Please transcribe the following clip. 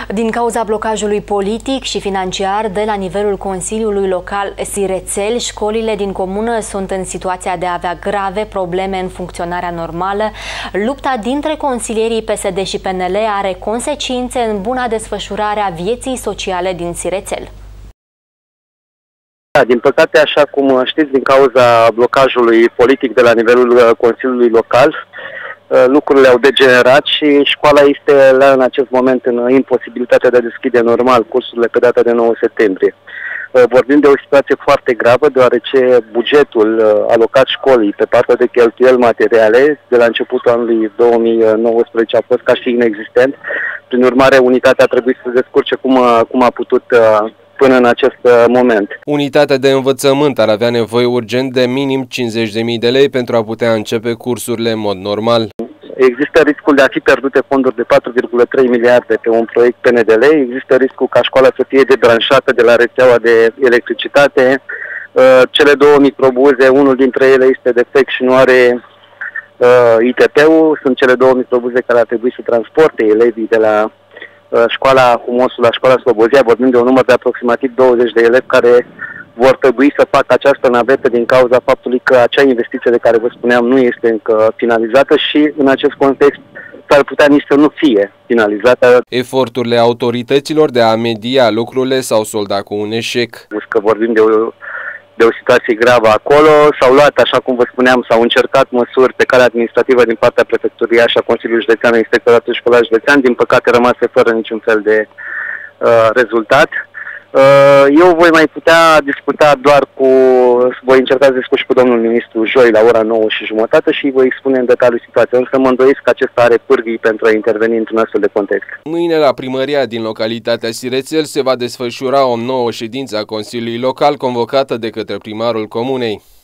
Din cauza blocajului politic și financiar de la nivelul Consiliului Local Sirețel, școlile din comună sunt în situația de a avea grave probleme în funcționarea normală. Lupta dintre consilierii PSD și PNL are consecințe în buna desfășurare a vieții sociale din Sirețel. Din păcate, așa cum știți, din cauza blocajului politic de la nivelul Consiliului Local, lucrurile au degenerat și școala este în acest moment în imposibilitatea de a deschide normal cursurile pe data de 9 septembrie. Vorbim de o situație foarte gravă, deoarece bugetul alocat școlii pe partea de cheltuieli materiale de la începutul anului 2019 a fost ca și inexistent. Prin urmare, unitatea a trebuit să se descurce cum a putut până în acest moment. Unitatea de învățământ ar avea nevoie urgent de minim 50.000 de lei pentru a putea începe cursurile în mod normal. Există riscul de a fi pierdute fonduri de 4,3 miliarde pe un proiect PNDL, există riscul ca școala să fie debranșată de la rețeaua de electricitate. Cele două microbuze, unul dintre ele este defect și nu are ITP-ul, sunt cele două microbuze care ar trebui să transporte elevii de la școala Humosul la școala Slobozia. Vorbim de un număr de aproximativ 20 de elevi care vor trebui să facă această navetă din cauza faptului că acea investiție de care vă spuneam nu este încă finalizată și în acest context s-ar putea nici să nu fie finalizată. Eforturile autorităților de a media lucrurile s-au soldat cu un eșec. Că vorbim de o situație gravă acolo, s-au luat, așa cum vă spuneam, s-au încercat măsuri pe calea administrativă din partea Prefecturii și a Consiliului Județean, Inspectoratul Școlar Județean, din păcate rămase fără niciun fel de rezultat. Eu voi mai putea discuta voi încerca să discut și cu domnul ministru joi la ora 9:30 și voi expune în detaliu situația, însă mă îndoiesc că acesta are pârghii pentru a interveni într-un astfel de context. Mâine la primăria din localitatea Sirețel se va desfășura o nouă ședință a Consiliului Local convocată de către primarul comunei.